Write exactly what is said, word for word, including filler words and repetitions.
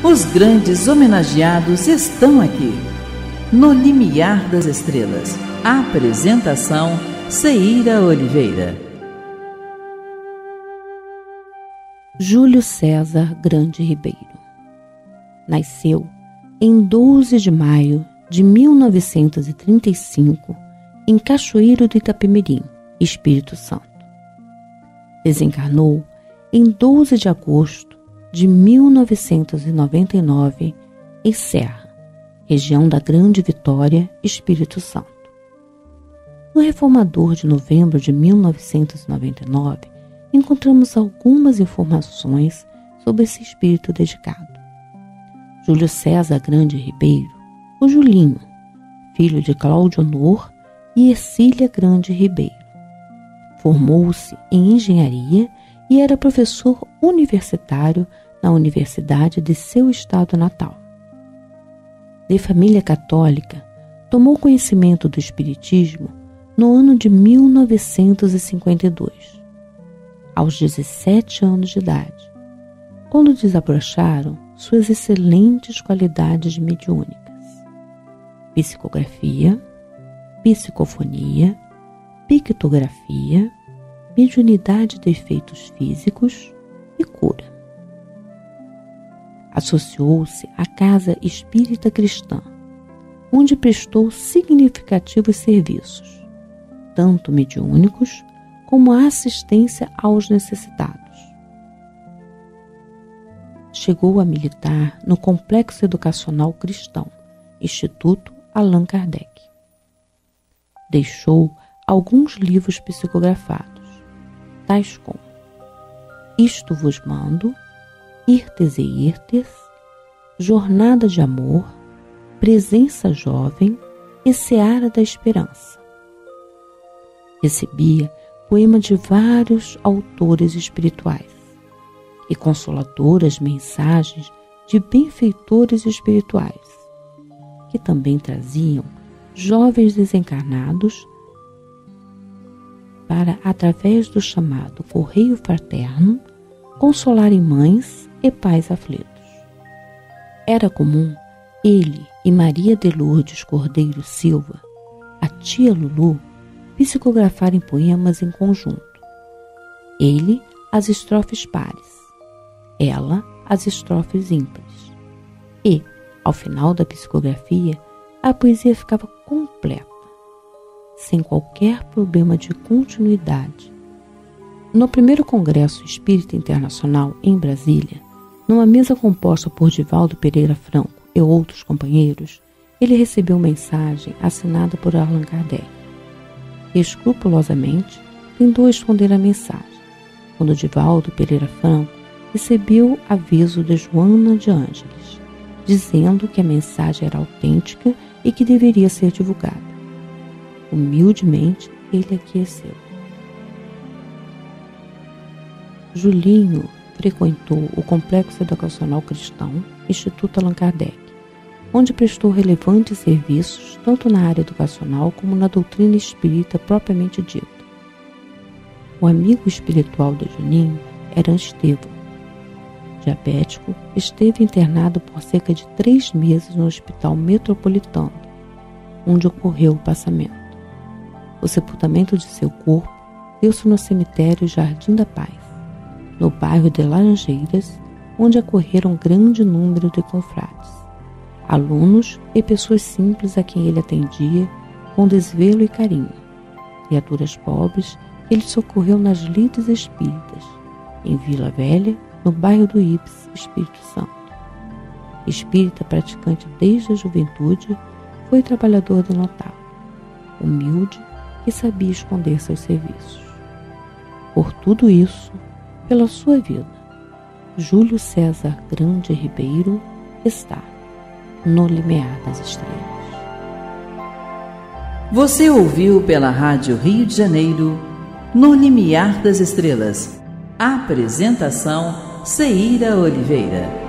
Os grandes homenageados estão aqui. No Limiar das Estrelas. Apresentação: Ceíra Oliveira. Júlio César Grande Ribeiro nasceu em doze de maio de mil novecentos e trinta e cinco em Cachoeiro do Itapemirim, Espírito Santo. Desencarnou em doze de agosto de mil novecentos e noventa e nove em Serra, região da Grande Vitória, Espírito Santo. No Reformador de novembro de mil novecentos e noventa e nove, encontramos algumas informações sobre esse espírito dedicado. Júlio César Grande Ribeiro, o Julinho, filho de Cláudio Honor e Ercília Grande Ribeiro. Formou-se em engenharia e era professor universitário na universidade de seu estado natal. De família católica, tomou conhecimento do espiritismo no ano de mil novecentos e cinquenta e dois, aos dezessete anos de idade, quando desabrocharam suas excelentes qualidades mediúnicas: psicografia, psicofonia, pictografia, mediunidade de efeitos físicos e cura. Associou-se à Casa Espírita Cristã, onde prestou significativos serviços, tanto mediúnicos como a assistência aos necessitados. Chegou a militar no Complexo Educacional Cristão, Instituto Allan Kardec. Deixou alguns livros psicografados, tais como Isto Vos Mando, Irtes e Irtes, Jornada de Amor, Presença Jovem e Seara da Esperança. Recebia poema de vários autores espirituais e consoladoras mensagens de benfeitores espirituais, que também traziam jovens desencarnados para, através do chamado Correio Fraterno, consolarem mães e pais aflitos. Era comum ele e Maria de Lourdes Cordeiro Silva, a tia Lulu, psicografarem poemas em conjunto. Ele, as estrofes pares, ela, as estrofes ímpares. E, ao final da psicografia, a poesia ficava completa, sem qualquer problema de continuidade. No primeiro Congresso Espírita Internacional, em Brasília, numa mesa composta por Divaldo Pereira Franco e outros companheiros, ele recebeu mensagem assinada por Allan Kardec. Escrupulosamente, tentou esconder a mensagem, quando Divaldo Pereira Franco recebeu aviso de Joana de Ângeles, dizendo que a mensagem era autêntica e que deveria ser divulgada. Humildemente, ele aqueceu. Julinho frequentou o Complexo Educacional Cristão, Instituto Allan Kardec, onde prestou relevantes serviços tanto na área educacional como na doutrina espírita propriamente dita. O amigo espiritual de Julinho era Estevão. Diabético, esteve internado por cerca de três meses no Hospital Metropolitano, onde ocorreu o passamento. O sepultamento de seu corpo deu-se no cemitério Jardim da Paz, no bairro de Laranjeiras, onde acorreram grande número de confrades, alunos e pessoas simples a quem ele atendia com desvelo e carinho. Criaturas pobres, ele socorreu nas lides espíritas, em Vila Velha, no bairro do Ips, Espírito Santo. Espírita praticante desde a juventude, foi trabalhador de notável, humilde e sabia esconder seus serviços. Por tudo isso, pela sua vida, Júlio César Grande Ribeiro está no Limiar das Estrelas. Você ouviu pela Rádio Rio de Janeiro, No Limiar das Estrelas. Apresentação: Ceíra Oliveira.